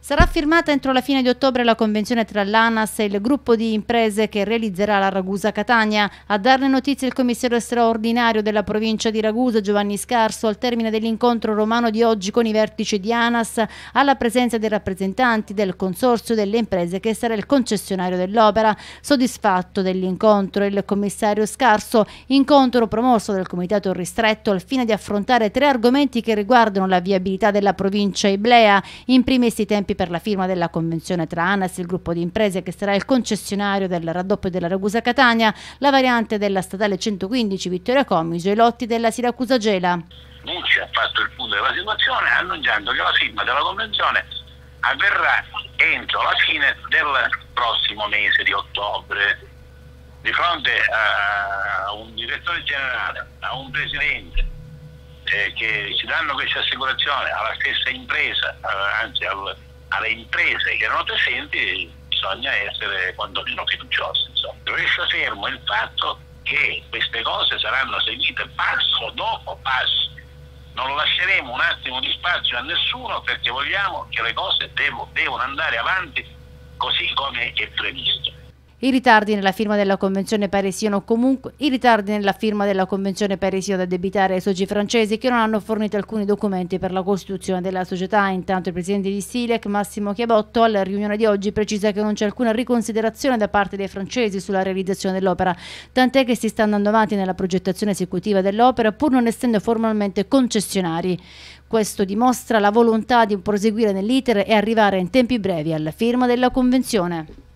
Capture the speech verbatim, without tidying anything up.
Sarà firmata entro la fine di ottobre la convenzione tra l'ANAS e il gruppo di imprese che realizzerà la Ragusa-Catania. A darne notizia il commissario straordinario della provincia di Ragusa, Giovanni Scarso, al termine dell'incontro romano di oggi con i vertici di ANAS, alla presenza dei rappresentanti del consorzio delle imprese che sarà il concessionario dell'opera. Soddisfatto dell'incontro il commissario Scarso, incontro promosso dal comitato ristretto al fine di affrontare tre argomenti che riguardano la viabilità della provincia Iblea, in primis i tempi per la firma della convenzione tra ANAS e il gruppo di imprese che sarà il concessionario del raddoppio della Ragusa-Catania, la variante della statale centoquindici Vittoria Comiso e i lotti della Siracusa-Gela. Nucci ha fatto il punto della situazione annunciando che la firma della convenzione avverrà entro la fine del prossimo mese di ottobre. Di fronte a un direttore generale, a un presidente eh, che ci danno questa assicurazione, alla stessa impresa, eh, anzi al, alle imprese che erano presenti, bisogna essere quantomeno fiduciosi. Insomma. Resta fermo il fatto che queste cose saranno seguite passo dopo passo. Non lasceremo un attimo di spazio a nessuno perché vogliamo che le cose devo, devono andare avanti così come è previsto. I ritardi nella firma della convenzione pare siano comunque i ritardi nella firma della convenzione pare siano da addebitare ai soci francesi che non hanno fornito alcuni documenti per la costituzione della società. Intanto il presidente di Silec, Massimo Chiabotto, alla riunione di oggi precisa che non c'è alcuna riconsiderazione da parte dei francesi sulla realizzazione dell'opera, tant'è che si sta andando avanti nella progettazione esecutiva dell'opera pur non essendo formalmente concessionari. Questo dimostra la volontà di proseguire nell'iter e arrivare in tempi brevi alla firma della convenzione.